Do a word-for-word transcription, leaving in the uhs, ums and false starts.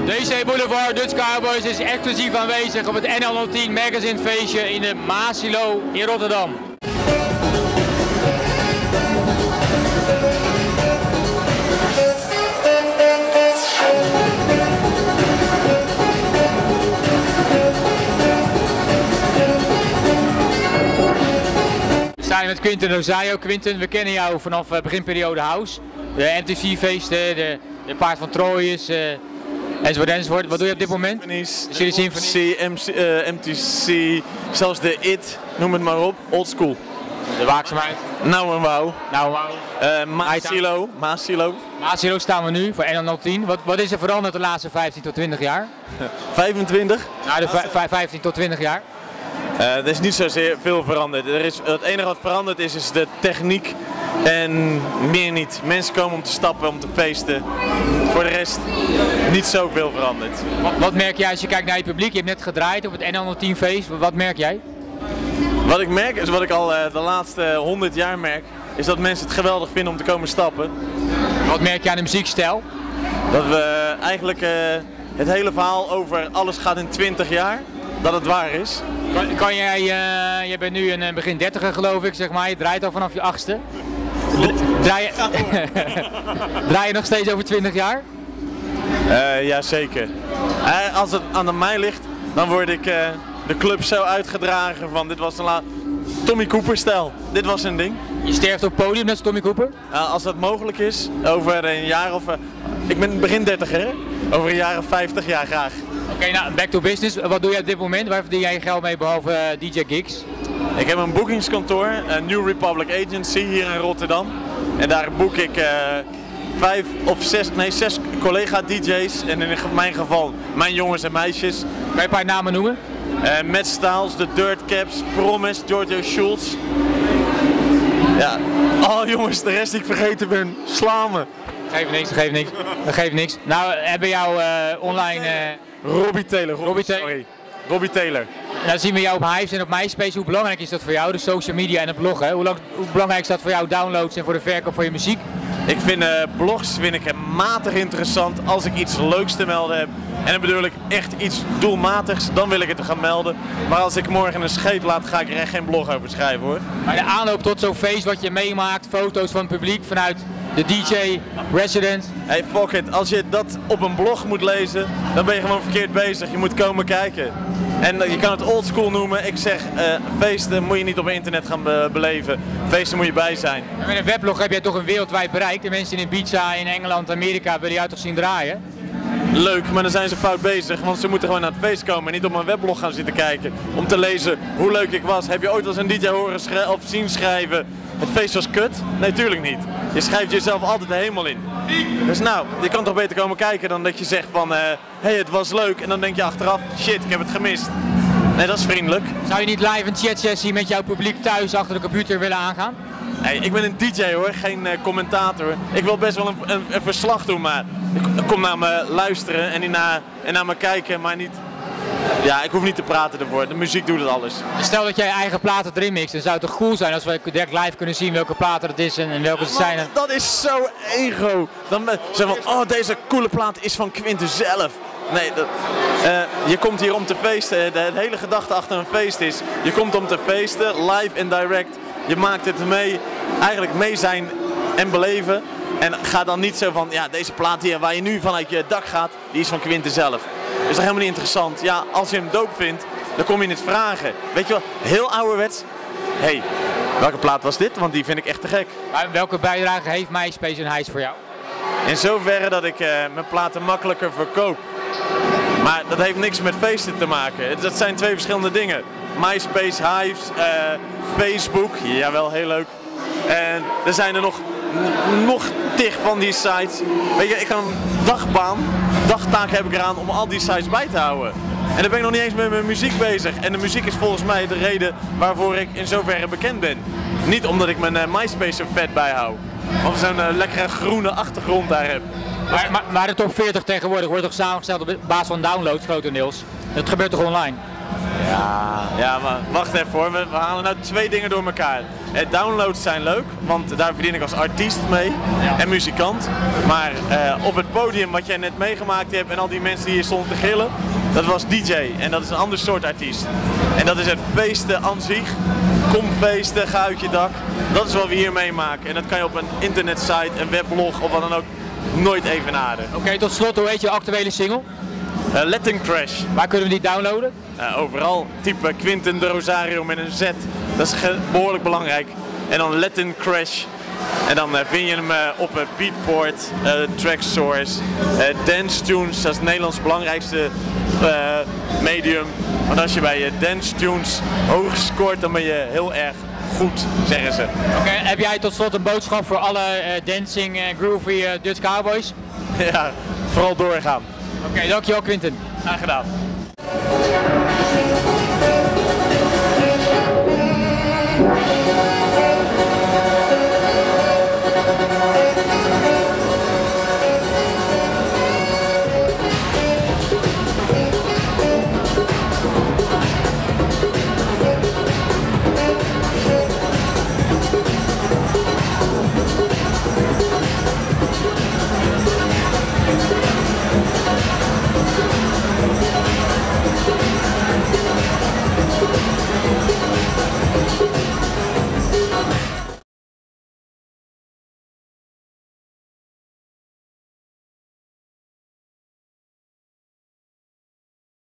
D C Boulevard Dutch Cowboys is exclusief aanwezig op het N L honderdtien Magazine feestje in de Maasilo in Rotterdam. We zijn met Quinten Rosario. Quinten, we kennen jou vanaf beginperiode House. De M T C-feesten, de, de Paard van Trojes, uh, enzovoort enzovoort. Wat doe je op dit moment? Jullie Symphony, M C, uh, M T C, zelfs de I T, noem het maar op, old school. De waakzaamheid. Nou en wauw. Nou en wauw. Uh, Maasilo, Maasilo. Maasilo staan we nu voor N L honderdtien. Wat, wat is er veranderd de laatste vijftien tot twintig jaar? vijfentwintig? Nou, de vijftien tot twintig jaar. Uh, er is niet zozeer veel veranderd. Er is, het enige wat veranderd is, is de techniek en meer niet. Mensen komen om te stappen, om te feesten. Voor de rest niet zoveel veranderd. Wat, wat merk jij als je kijkt naar je publiek? Je hebt net gedraaid op het N L honderdtien feest. Wat merk jij? Wat ik merk, is wat ik al uh, de laatste honderd jaar merk, is dat mensen het geweldig vinden om te komen stappen. Wat merk je aan de muziekstijl? Dat we eigenlijk uh, het hele verhaal over alles gaat in twintig jaar, dat het waar is. Kan, kan jij, uh, je bent nu een begin dertiger geloof ik, zeg maar, je draait al vanaf je achtste. Draai je, draai je nog steeds over twintig jaar? Uh, Jazeker. Uh, als het aan mij ligt, dan word ik uh, de club zo uitgedragen van dit was een la Tommy Cooper stijl. Dit was een ding. Je sterft op het podium net als Tommy Cooper? Uh, als dat mogelijk is, over een jaar of... Uh, ik ben begin dertiger, hè? Over een jaar of vijftig jaar graag. Oké, okay, nou, back to business. Wat doe je op dit moment? Waar verdien jij je geld mee behalve uh, D J gigs? Ik heb een boekingskantoor, een New Republic Agency hier in Rotterdam. En daar boek ik uh, vijf of zes, nee zes collega-D J's. En in mijn geval mijn jongens en meisjes. Kan je een paar namen noemen? Uh, Matt Styles, The Dirt Caps, Promise, Giorgio Schultz. Ja, oh jongens, de rest die ik vergeten ben, sla me. Geef niks, geef niks. Dat geeft niks. Nou, hebben jou uh, online... Uh... Robbie Taylor. Robbie, Robbie Taylor. Sorry. Robbie Taylor. Nou zien we jou op Hives en op MySpace. Hoe belangrijk is dat voor jou, de social media en het bloggen? Hoe, lang, hoe belangrijk is dat voor jou, downloads en voor de verkoop van je muziek? Ik vind uh, blogs vind ik matig interessant als ik iets leuks te melden heb. En dan bedoel ik echt iets doelmatigs, dan wil ik het gaan melden. Maar als ik morgen een scheet laat, ga ik er echt geen blog over schrijven hoor. Maar de aanloop tot zo'n feest wat je meemaakt, foto's van het publiek vanuit de D J, resident. Hey fuck it, als je dat op een blog moet lezen, dan ben je gewoon verkeerd bezig. Je moet komen kijken. En uh, je kan het oldschool noemen. Ik zeg, uh, feesten moet je niet op internet gaan be beleven. Feesten moet je bij zijn. En met een weblog heb je toch een wereldwijd bereik. De mensen in Ibiza, in Engeland, Amerika willen jou toch zien draaien? Leuk, maar dan zijn ze fout bezig, want ze moeten gewoon naar het feest komen en niet op mijn weblog gaan zitten kijken. Om te lezen hoe leuk ik was. Heb je ooit als een D J horen of zien schrijven, het feest was kut? Nee, tuurlijk niet. Je schrijft jezelf altijd de hemel in. Dus nou, je kan toch beter komen kijken dan dat je zegt van, hé, uh, hey, het was leuk. En dan denk je achteraf, shit, ik heb het gemist. Nee, dat is vriendelijk. Zou je niet live een chatsessie met jouw publiek thuis achter de computer willen aangaan? Hey, ik ben een D J hoor, geen uh, commentator. Ik wil best wel een, een, een verslag doen, maar ik kom naar me luisteren en, naar, en naar me kijken, maar niet... Ja, ik hoef niet te praten ervoor. De muziek doet het alles. Stel dat jij je eigen platen erin mixt, dan zou het toch cool zijn als we direct live kunnen zien welke platen het is en, en welke ja, ze zijn. Man, dat is zo ego. Dan zeg van, oh deze coole plaat is van Quinten zelf. Nee, dat, uh, je komt hier om te feesten. De, de hele gedachte achter een feest is, je komt om te feesten, live en direct. Je maakt het mee, eigenlijk mee zijn en beleven. En ga dan niet zo van, ja deze plaat hier waar je nu vanuit je dak gaat, die is van Quinten zelf. Dat is toch helemaal niet interessant. Ja, als je hem dope vindt, dan kom je het vragen. Weet je wel, heel ouderwets. Hé, hey, welke plaat was dit? Want die vind ik echt te gek. Maar welke bijdrage heeft MySpace en Hives voor jou? In zoverre dat ik uh, mijn platen makkelijker verkoop. Maar dat heeft niks met feesten te maken. Dat zijn twee verschillende dingen. MySpace, Hives, uh, Facebook, jawel, heel leuk. En er zijn er nog, nog tig van die sites. Weet je, ik kan een dagbaan, dagtaak heb ik eraan om al die sites bij te houden. En dan ben ik nog niet eens met mijn muziek bezig. En de muziek is volgens mij de reden waarvoor ik in zoverre bekend ben. Niet omdat ik mijn uh, MySpace er vet bijhoud. Of zo'n uh, lekkere groene achtergrond daar heb. Maar, maar, maar de top veertig tegenwoordig wordt toch samengesteld op basis van downloads grotendeels? Dat gebeurt toch online? Ja, ja, maar wacht even hoor. We, we halen nou twee dingen door elkaar. Uh, downloads zijn leuk, want daar verdien ik als artiest mee Ja. en muzikant. Maar uh, op het podium wat jij net meegemaakt hebt en al die mensen die hier stonden te gillen, dat was D J en dat is een ander soort artiest. En dat is het feesten aan zich. Kom feesten, ga uit je dak. Dat is wat we hier meemaken en dat kan je op een internetsite, een weblog of wat dan ook nooit evenaren. Oké, okay, tot slot, hoe heet je actuele single? Uh, Latin Crash. Waar kunnen we die downloaden? Uh, overal, type Quinten de Rosario met een Z. Dat is behoorlijk belangrijk. En dan Latin Crash. En dan uh, vind je hem uh, op uh, Beatport, uh, Tracksource, uh, Dance Tunes, dat is het Nederlands belangrijkste uh, medium. Want als je bij je Dance Tunes hoog scoort, dan ben je heel erg goed, zeggen ze. Oké, okay, heb jij tot slot een boodschap voor alle uh, dancing en uh, groovy uh, Dutch Cowboys? Ja, vooral doorgaan. Oké, okay, dankjewel Quinten. Graag gedaan.